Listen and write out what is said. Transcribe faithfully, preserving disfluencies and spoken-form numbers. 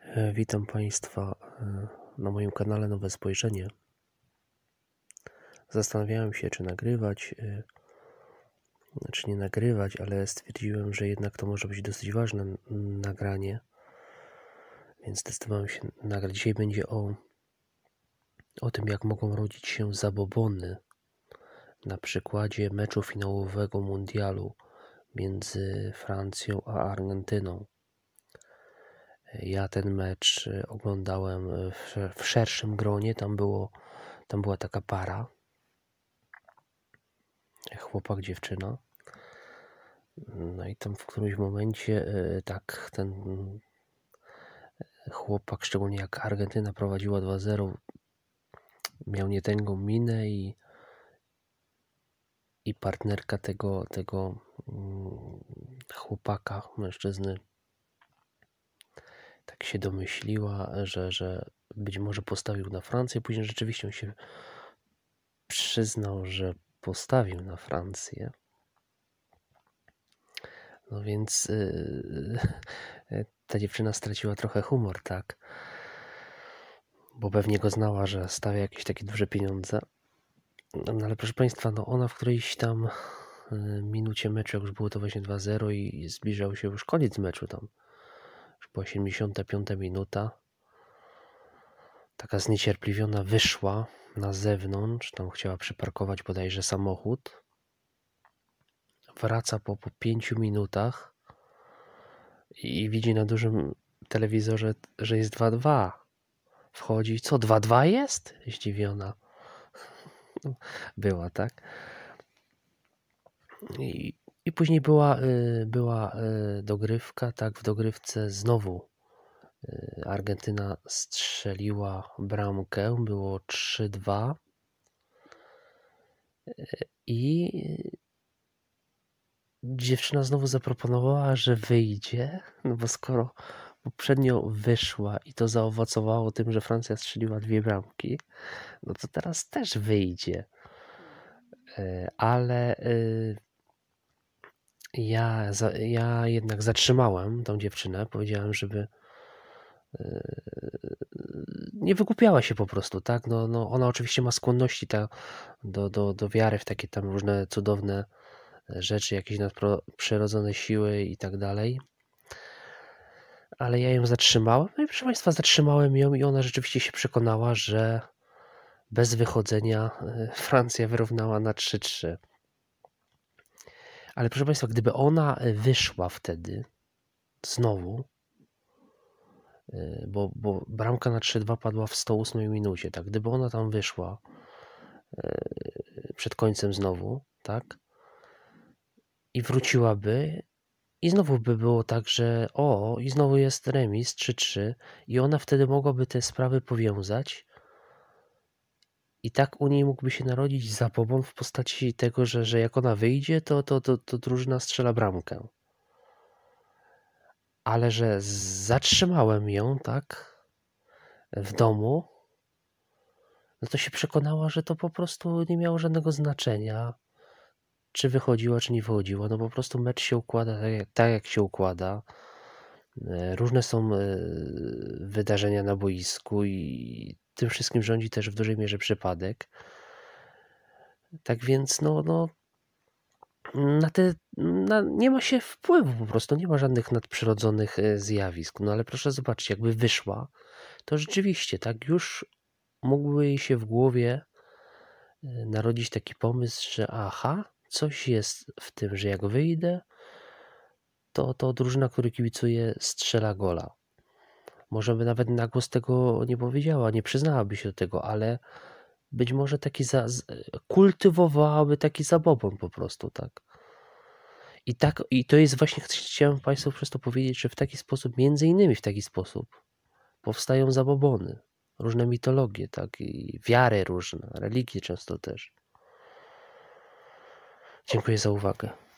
E, Witam Państwa e, na moim kanale Nowe Spojrzenie. Zastanawiałem się, czy nagrywać, e, czy nie nagrywać, ale stwierdziłem, że jednak to może być dosyć ważne nagranie, więc zdecydowałem się nagrać. Dzisiaj będzie o, o tym, jak mogą rodzić się zabobony na przykładzie meczu finałowego mundialu między Francją a Argentyną. Ja ten mecz oglądałem w, w szerszym gronie, tam, było, tam była taka para, chłopak, dziewczyna. No i tam w którymś momencie tak ten chłopak, szczególnie jak Argentyna prowadziła dwa zero, miał nietęgą minę i, i partnerka tego, tego chłopaka, mężczyzny, tak się domyśliła, że, że być może postawił na Francję. Później rzeczywiście on się przyznał, że postawił na Francję. No więc yy, ta dziewczyna straciła trochę humor, tak? Bo pewnie go znała, że stawia jakieś takie duże pieniądze. No ale proszę Państwa, no ona w którejś tam yy, minucie meczu, jak już było to właśnie dwa zero i zbliżał się już koniec meczu, tam już była siedemdziesiąta piąta minuta, taka zniecierpliwiona wyszła na zewnątrz, tam chciała przyparkować bodajże samochód. Wraca po, po pięciu minutach i widzi na dużym telewizorze, że jest dwa dwa. Wchodzi, co, dwa dwa jest? Zdziwiona była, tak? I, i później była, była dogrywka, tak? W dogrywce znowu Argentyna strzeliła bramkę, było trzy dwa i dziewczyna znowu zaproponowała, że wyjdzie, no bo skoro poprzednio wyszła i to zaowocowało tym, że Francja strzeliła dwie bramki, no to teraz też wyjdzie. Ale ja, ja jednak zatrzymałem tą dziewczynę, powiedziałem, żeby nie wygłupiała się po prostu, tak? No, no ona oczywiście ma skłonności ta, do, do, do wiary w takie tam różne cudowne rzeczy, jakieś nadprzyrodzone siły i tak dalej. Ale ja ją zatrzymałem, no i proszę Państwa, zatrzymałem ją i ona rzeczywiście się przekonała, że bez wychodzenia Francja wyrównała na trzy trzy. Ale proszę Państwa, gdyby ona wyszła wtedy znowu, bo, bo bramka na trzy dwa padła w sto ósmej minucie, tak? Gdyby ona tam wyszła przed końcem znowu, tak? I wróciłaby i znowu by było tak, że o, i znowu jest remis trzy trzy i ona wtedy mogłaby te sprawy powiązać i tak u niej mógłby się narodzić zabobon w postaci tego, że, że jak ona wyjdzie, to, to, to, to drużyna strzela bramkę. Ale że zatrzymałem ją, tak, w domu, no to się przekonała, że to po prostu nie miało żadnego znaczenia, czy wychodziła, czy nie wychodziła. No po prostu mecz się układa tak jak, tak, jak się układa. Różne są wydarzenia na boisku i tym wszystkim rządzi też w dużej mierze przypadek. Tak więc no, no na te, na, nie ma się wpływu po prostu, nie ma żadnych nadprzyrodzonych zjawisk. No ale proszę zobaczyć, jakby wyszła, to rzeczywiście tak już mógłby jej się w głowie narodzić taki pomysł, że aha, coś jest w tym, że jak wyjdę, to, to drużyna, której kibicuję, strzela gola. Może by nawet na głos tego nie powiedziała, nie przyznałaby się do tego, ale być może taki za, kultywowałaby taki zabobon po prostu, tak. I tak, i to jest właśnie, chciałem Państwu przez to powiedzieć, że w taki sposób, między innymi w taki sposób, powstają zabobony, różne mitologie, tak, i wiary różne, religie często też. Dziękuję za uwagę.